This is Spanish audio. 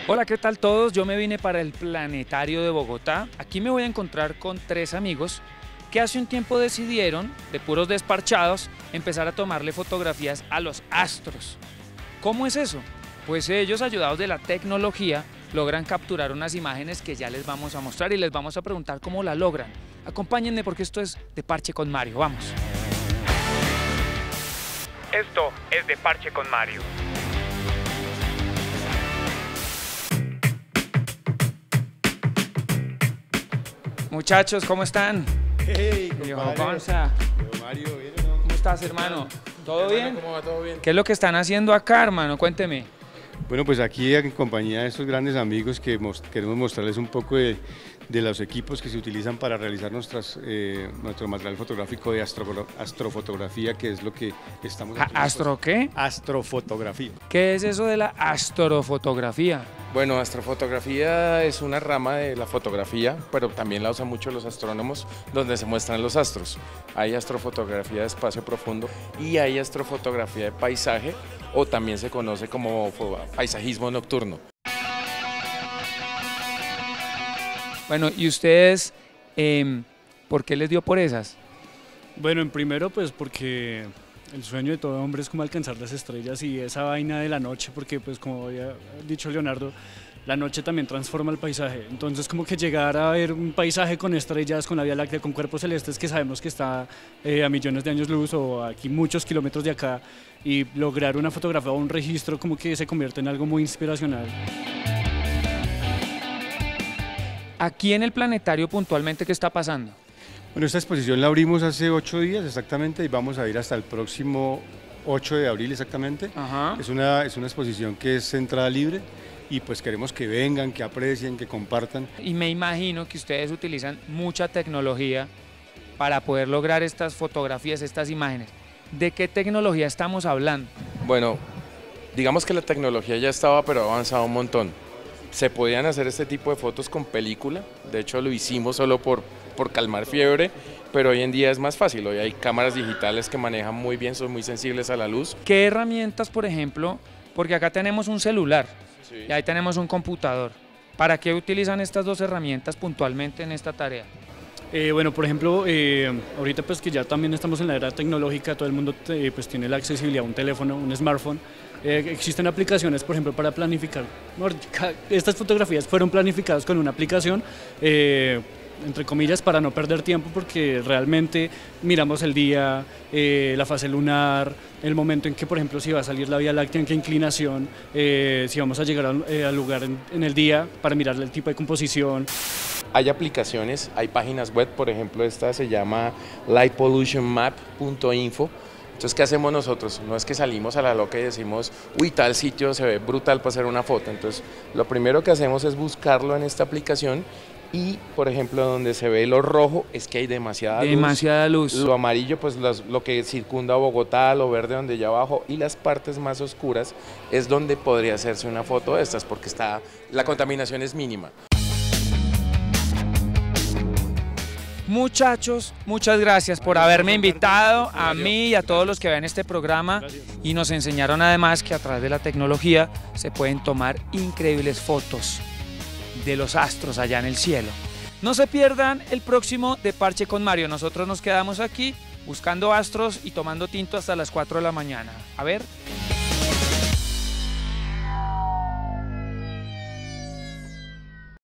Hola, ¿qué tal todos? Yo me vine para el Planetario de Bogotá. Aquí me voy a encontrar con tres amigos que hace un tiempo decidieron, de puros desparchados, empezar a tomarle fotografías a los astros. ¿Cómo es eso? Pues ellos, ayudados de la tecnología, logran capturar unas imágenes que ya les vamos a mostrar y les vamos a preguntar cómo la logran. Acompáñenme porque esto es De Parche con Mario. Vamos. Esto es De Parche con Mario. Muchachos, ¿cómo están? Hey, Mario, ¿bien o no? ¿Cómo estás, hermano? ¿Todo bien? ¿Cómo va? ¿Todo bien? ¿Qué es lo que están haciendo acá, hermano? Cuénteme. Bueno, pues aquí en compañía de estos grandes amigos que queremos mostrarles un poco de los equipos que se utilizan para realizar nuestro material fotográfico de astrofotografía, que es lo que estamos haciendo. ¿Astro qué? Astrofotografía. ¿Qué es eso de la astrofotografía? Bueno, astrofotografía es una rama de la fotografía, pero también la usan mucho los astrónomos, donde se muestran los astros. Hay astrofotografía de espacio profundo y hay astrofotografía de paisaje, o también se conoce como paisajismo nocturno. Bueno, ¿y ustedes por qué les dio por esas? Bueno, en primero pues porque el sueño de todo hombre es como alcanzar las estrellas y esa vaina de la noche, porque pues como había dicho Leonardo, la noche también transforma el paisaje. Entonces como que llegar a ver un paisaje con estrellas, con la Vía Láctea, con cuerpos celestes que sabemos que está a millones de años luz o aquí muchos kilómetros de acá, y lograr una fotografía o un registro como que se convierte en algo muy inspiracional. Aquí en el planetario puntualmente, ¿qué está pasando? Bueno, esta exposición la abrimos hace 8 días exactamente y vamos a ir hasta el próximo 8 de abril exactamente. Ajá. Es una exposición que es entrada libre y pues queremos que vengan, que aprecien, que compartan. Y me imagino que ustedes utilizan mucha tecnología para poder lograr estas fotografías, estas imágenes. ¿De qué tecnología estamos hablando? Bueno, digamos que la tecnología ya estaba, pero ha avanzado un montón. Se podían hacer este tipo de fotos con película, de hecho lo hicimos solo por calmar fiebre, pero hoy en día es más fácil. Hoy hay cámaras digitales que manejan muy bien, son muy sensibles a la luz. ¿Qué herramientas, por ejemplo? Porque acá tenemos un celular y ahí tenemos un computador. ¿Para qué utilizan estas dos herramientas puntualmente en esta tarea? Bueno, por ejemplo, ahorita pues que ya también estamos en la era tecnológica, todo el mundo pues tiene la accesibilidad a un teléfono, un smartphone. Existen aplicaciones, por ejemplo, para planificar. Estas fotografías fueron planificadas con una aplicación, entre comillas, para no perder tiempo, porque realmente miramos el día, la fase lunar, el momento en que, por ejemplo, si va a salir la Vía Láctea, en qué inclinación, si vamos a llegar al lugar en el día para mirar el tipo de composición. Hay aplicaciones, hay páginas web, por ejemplo, esta se llama lightpollutionmap.info. Entonces, ¿qué hacemos nosotros? No es que salimos a la loca y decimos, uy, tal sitio se ve brutal para hacer una foto. Entonces, lo primero que hacemos es buscarlo en esta aplicación y, por ejemplo, donde se ve lo rojo es que hay demasiada luz. Lo amarillo, pues lo que circunda Bogotá, lo verde donde ya abajo, y las partes más oscuras es donde podría hacerse una foto de estas, porque la contaminación es mínima. Muchachos, muchas gracias por haberme invitado, a mí y a todos los que ven este programa. Y nos enseñaron además que a través de la tecnología se pueden tomar increíbles fotos de los astros allá en el cielo. No se pierdan el próximo De Parche con Mario. Nosotros nos quedamos aquí buscando astros y tomando tinto hasta las 4 de la mañana. A ver.